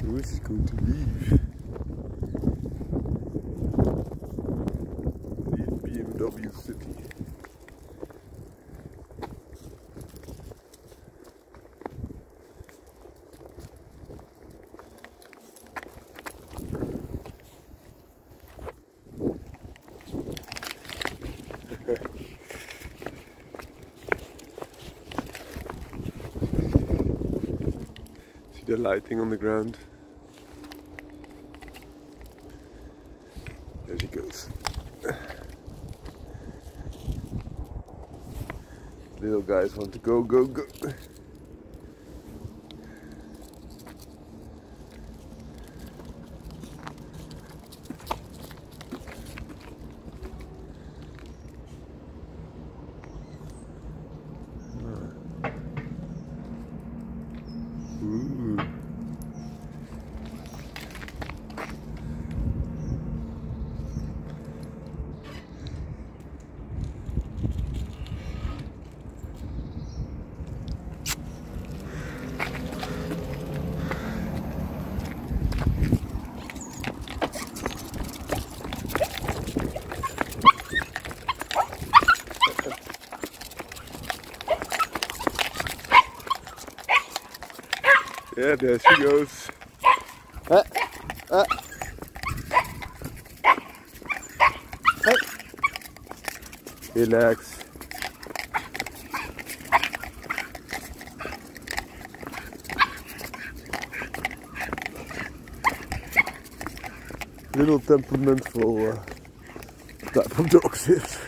Who is going to leave? The BMW City. See the lighting on the ground? There she goes. Little guys want to go, go, go. Ooh. Yeah, there she goes. Hey. Relax. Little temperamental type of dog this.